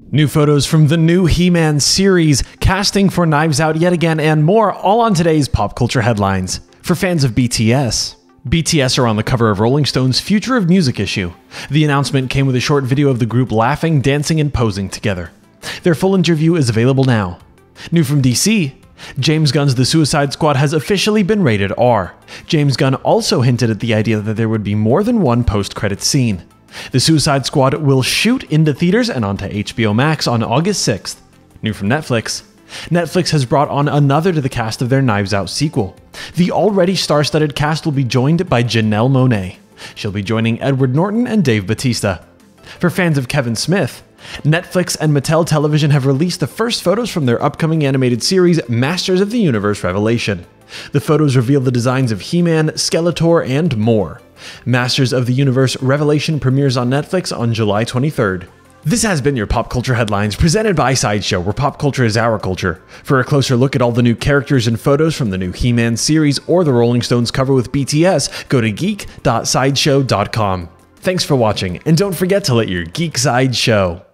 New photos from the new He-Man series, casting for Knives Out yet again, and more, all on today's pop culture headlines. For fans of BTS. BTS are on the cover of Rolling Stone's Future of Music issue. The announcement came with a short video of the group laughing, dancing, and posing together. Their full interview is available now. New from DC. James Gunn's The Suicide Squad has officially been rated R. James Gunn also hinted at the idea that there would be more than one post-credits scene. The Suicide Squad will shoot into theaters and onto HBO Max on August 6th. New from Netflix. Netflix has brought on another to the cast of their Knives Out sequel. The already star-studded cast will be joined by Janelle Monae. She'll be joining Edward Norton and Dave Bautista. For fans of Kevin Smith, Netflix and Mattel Television have released the first photos from their upcoming animated series, Masters of the Universe Revelation. The photos reveal the designs of He-Man, Skeletor, and more. Masters of the Universe Revelation premieres on Netflix on July 23rd. This has been your Pop Culture Headlines, presented by Sideshow, where pop culture is our culture. For a closer look at all the new characters and photos from the new He-Man series or the Rolling Stones cover with BTS, go to geek.sideshow.com. Thanks for watching, and don't forget to let your geek side show.